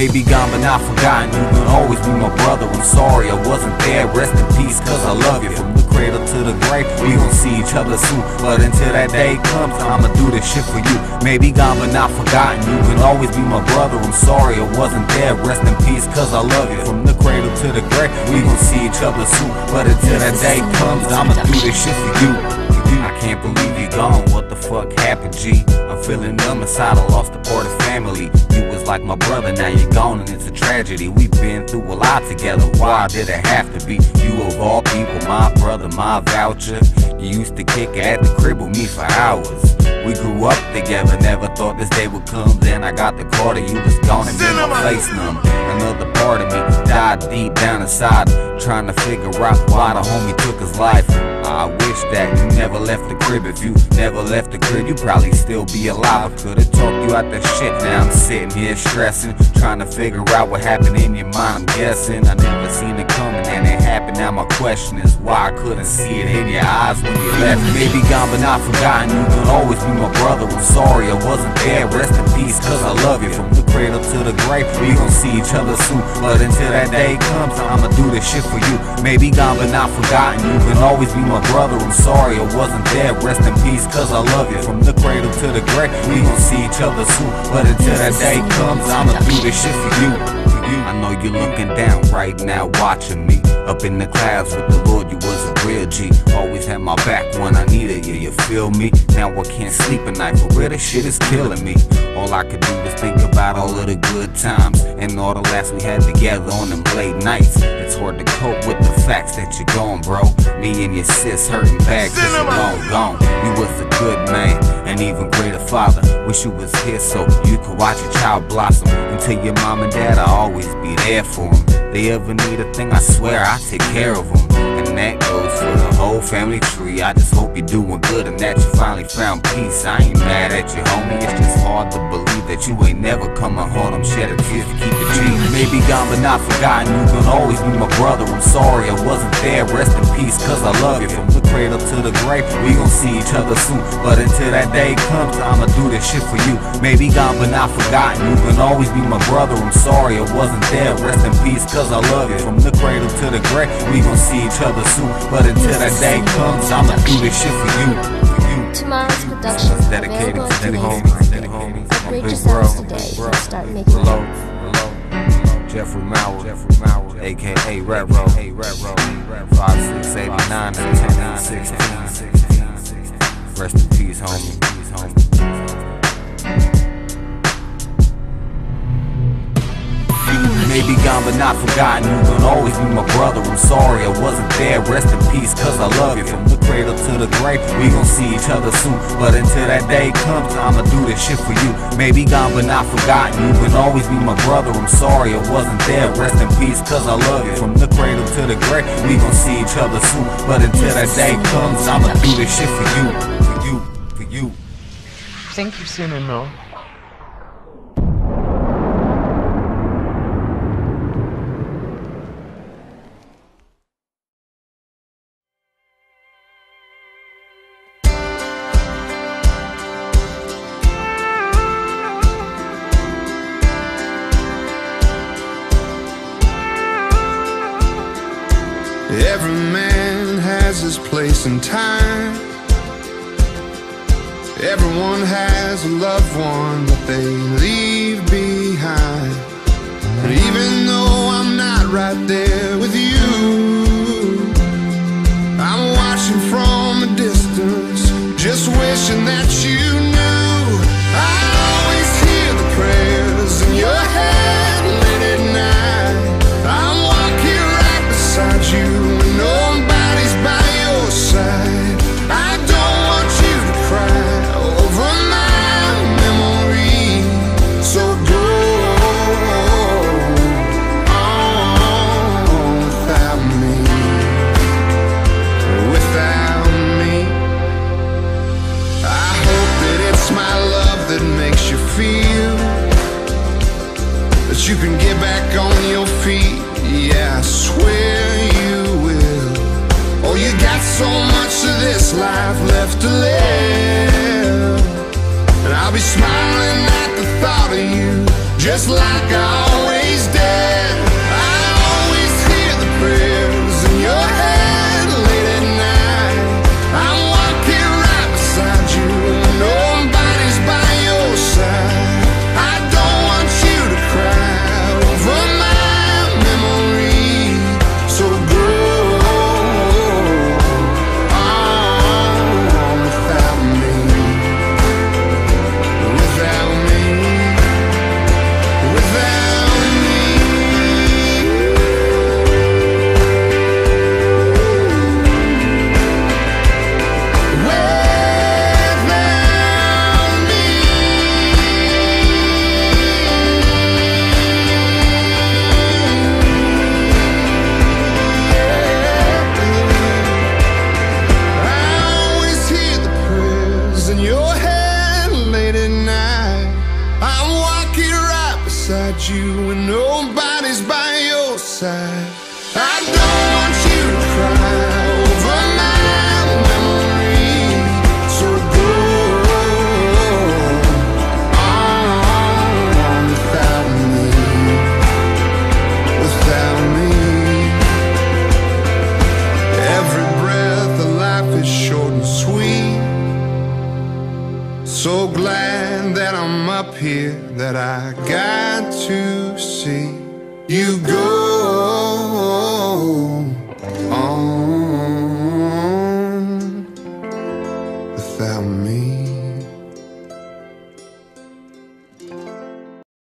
Maybe gone but not forgotten, you can always be my brother. I'm sorry I wasn't there, rest in peace, cause I love you. From the cradle to the grave, we gon' see each other soon. But until that day comes, I'ma do this shit for you. Maybe gone but not forgotten, you can always be my brother. I'm sorry I wasn't there, rest in peace, cause I love you. From the cradle to the grave, we gon' see each other soon. But until that day comes, I'ma do this shit for you. I can't believe you're gone, what the fuck happened, G? I'm feeling numb inside, I lost a part of family. You was like my brother, now you're gone and it's a tragedy. We've been through a lot together, why did it have to be? You of all people, my brother, my voucher. You used to kick it at the crib with me for hours. We grew up together, never thought this day would come. Then I got the call that you was gone and made my face numb. Another part of me died deep down inside, trying to figure out why the homie took his life. I wish that you never left the crib. If you never left the crib, you probably still be alive. I could've talked you out that shit. Now I'm sitting here stressing, trying to figure out what happened in your mind. I'm guessing I never seen it coming and it happened. Now my question is why I couldn't see it in your eyes when you left. Maybe gone but not forgotten, you can always be my brother. I'm sorry I wasn't there, rest in peace, cause I love you. From the cradle to the grave, we gon' see each other soon. But until that day comes, I'ma do this shit for you. Maybe gone but not forgotten, you can always be my brother. I'm sorry I wasn't there, rest in peace, cause I love you. From the cradle to the grave, we gon' see each other soon. But until that day comes, I'ma do this shit for you. I know you're looking down right now, watching me. Up in the clouds with the Lord, you was a real G. Always had my back when I needed you, you feel me? Now I can't sleep at night, for real, this shit is killing me. All I could do was think about all of the good times and all the laughs we had together on them late nights. It's hard to cope with the facts that you're gone, bro. Me and your sis hurting bad cause you're long gone. You was a good man, an even greater father. Wish you was here so you could watch your child blossom. Until your mom and dad, I'll always be there for them. They ever need a thing, I swear I take care of them. And that goes for the whole family tree. I just hope you're doing good and that you finally found peace. I ain't mad at you, homie, it's just hard to believe that you ain't never coming home. I'm shedding tears to keep it G. Maybe gone but not forgotten, you can always be my brother. I'm sorry I wasn't there, rest in peace, cause I love you. From the cradle to the grave, we gon' see each other soon. But until that day comes, I'ma do this shit for you. Maybe gone but not forgotten, you can always be my brother. I'm sorry I wasn't there, rest in peace, cause I love you. From the cradle to the grave, we gon' see each other soon. But until that day comes, I'ma do this shit for you. Tomorrow's production is available at Upgrade your sounds today and start making it. Jeffrey Mauer, aka Red Row, 5689 and 1016. Rest in peace, homie. Maybe gone but not forgotten, you can always be my brother. I'm sorry I wasn't there, rest in peace, cause I love you. From the cradle to the grave, we gon' see each other soon. But until that day comes, I'ma do this shit for you. Maybe gone but not forgotten, you can always be my brother. I'm sorry I wasn't there, rest in peace, cause I love you. From the cradle to the grave, we gon' see each other soon. But until that day comes, I'ma do this shit for you. For you. Think you've seen enough. Every man has his place in time. Everyone has a loved one that they leave behind. But even though I'm not right there with you, I'm watching from a distance, just wishing that you knew. I always hear the prayers in your head late at night. I'm walking right beside you when nobody's by your side. I don't want you to cry over my memory, so go on without me, without me. I hope that it's my love that makes you feel that you can get back on your feet. Yeah, I swear you will. Oh, you got so much of this life left to live, and I'll be smiling at the thought of you just like I always did. I always hear the prayers in your head late at night. I'm walking right beside you, nobody's by your side. I don't want you to cry over my memory, so go on without me, without me, without me. I always hear the prayers in your head late at night. I'm walking right beside you and nobody's by your side. I don't want you to cry over my memory, so go on without me, without me. Every breath of life is short and sweet. So glad that I'm up here, that I got to see you go.